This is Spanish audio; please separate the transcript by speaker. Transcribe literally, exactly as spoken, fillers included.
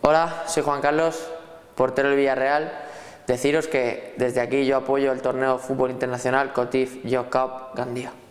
Speaker 1: Hola, soy Juan Carlos, portero del Villarreal. Deciros que desde aquí yo apoyo el torneo Fútbol Internacional Cotif Youth Cup Gandía.